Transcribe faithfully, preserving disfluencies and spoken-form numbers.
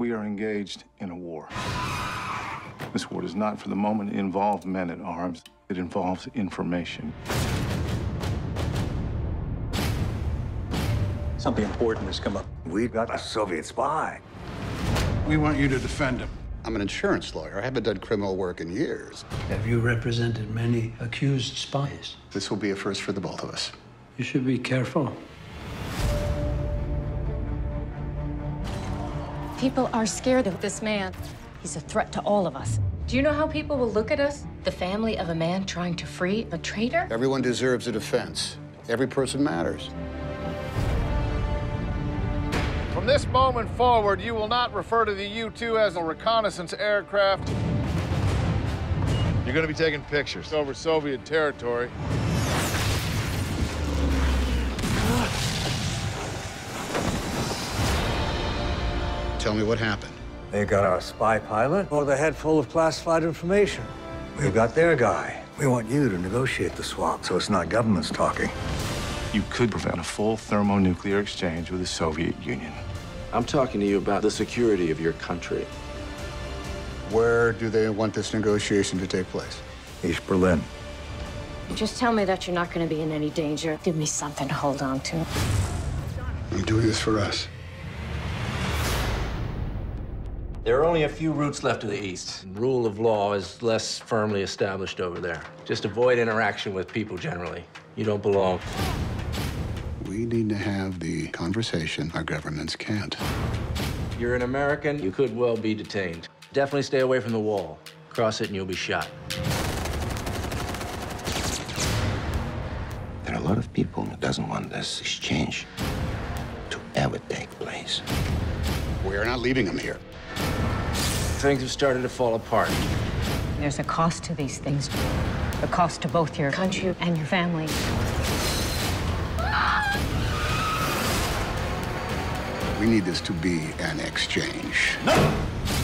We are engaged in a war. This war does not, for the moment, involve men at arms. It involves information. Something important has come up. We've got a Soviet spy. We want you to defend him. I'm an insurance lawyer. I haven't done criminal work in years. Have you represented many accused spies? This will be a first for the both of us. You should be careful. People are scared of this man. He's a threat to all of us. Do you know how people will look at us? The family of a man trying to free a traitor? Everyone deserves a defense. Every person matters. From this moment forward, you will not refer to the U two as a reconnaissance aircraft. You're going to be taking pictures over Soviet territory. Tell me what happened. They got our spy pilot with a head full of classified information. We've got their guy. We want you to negotiate the swap so it's not governments talking. You could prevent a full thermonuclear exchange with the Soviet Union. I'm talking to you about the security of your country. Where do they want this negotiation to take place? East Berlin. Just tell me that you're not going to be in any danger. Give me something to hold on to. I'm doing this for us. There are only a few routes left to the east. Rule of law is less firmly established over there. Just avoid interaction with people generally. You don't belong. We need to have the conversation our governments can't. You're an American, you could well be detained. Definitely stay away from the wall. Cross it and you'll be shot. There are a lot of people who doesn't want this exchange to ever take place. We're not leaving them here. Things have started to fall apart. There's a cost to these things. A cost to both your country and your family. We need this to be an exchange. No!